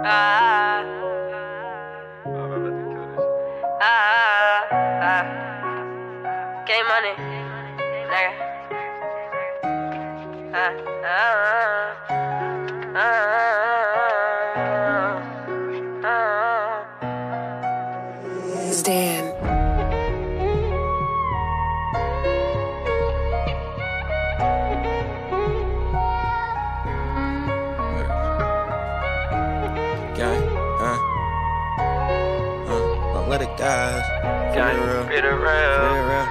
Get money, nigga. Stan. Let it guys. Free the real.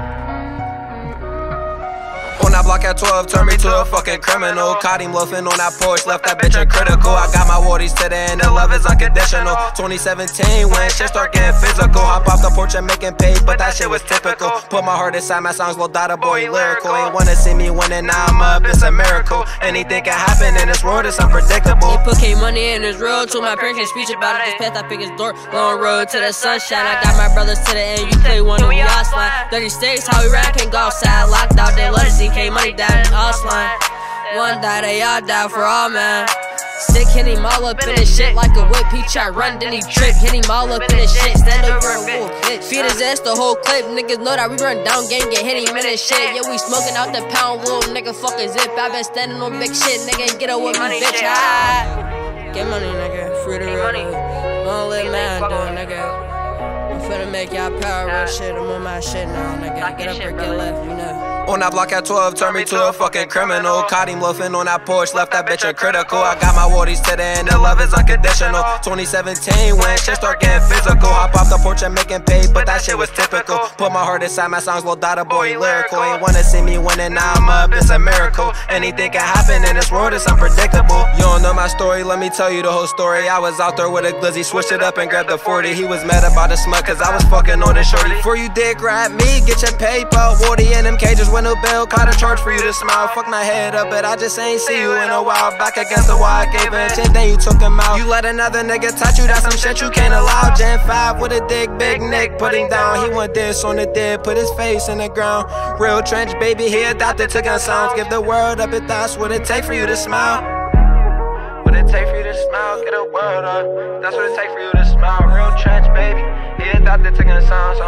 On that block at 12, turned me to a fucking criminal. Caught him loafing on that porch, left that bitch uncritical. I got my wardies to the end, the love is unconditional. 2017, when shit start getting physical. Hop off the porch and making pay, but that shit was typical. Put my heart inside my songs, little Dada boy lyrical. Ain't wanna see me winning, now I'm up, it's a miracle. Anything can happen in this world, it's unpredictable. They put K-money in this road, told my parents can't speech about it. This path I pick is door, long road to the sunshine. I got my brothers to the end, you play one of we all slime. 30 states, how we rap, can't go outside. Locked out, they love to see K-money die in all slime. One die, they all die for all, man. Stick hit him all up in his shit like a whip. He try run, then he trip. Hit him all up in his shit. Stand over a wolf, bitch. Feed his ass the whole clip. Niggas know that we run down gang, get hit him in his shit. Yeah, we smoking out the pound, little nigga, fuck a zip. I been standing on big shit, nigga, get up with me, bitch. Get money, nigga, free the real. Don't let man do it, nigga. I'm finna make y'all power real shit. I'm on my shit now, nigga. Get up or get left, you know. On that block at 12, turned me to a fucking criminal. Caught him loafing on that porch, left that bitch uncritical. I got my wardies to the end, the love is unconditional. 2017, when shit start getting physical. Hop off the porch and making pay, but that shit was typical. Put my heart inside my songs, little Dada boy lyrical. Ain't wanna see me winning, now I'm up, it's a miracle. Anything can happen in this world, it's unpredictable. You don't know my story, let me tell you the whole story. I was out there with a glizzy, switched it up and grabbed the 40. He was mad about the smut, cause I was fucking on the shorty. Before you dick ride me, get your paper. Wardy in them cages, window bell, caught a charge for you to smile. Fuck my head up, but I just ain't see you in a while. Back against the wall, I gave a shit, then you took him out. You let another nigga touch you, that's some shit you can't allow. Gen 5 with a dick, big Nick, put him down. He want this on the dead, put his face in the ground. Real trench, baby, he adopted to gun sounds. Give the world up, if that's what it take for you to smile. What it take for you to smile, get a word up. That's what it take for you to smile. Real trench, baby, he adopted to gun sounds,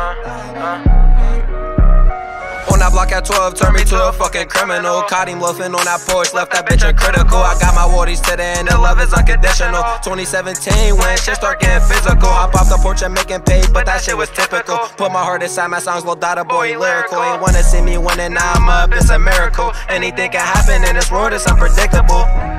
On that block at 12, turned me to a fucking criminal. Caught him loafing on that porch, left that bitch uncritical. I got my wardies to the end, the love is unconditional. 2017, when shit start getting physical. Hop off the porch and making pay, but that shit was typical. Put my heart inside my songs, little Dada boy lyrical. Ain't wanna see me winning, now I'm up, it's a miracle. Anything can happen in this world, it's unpredictable.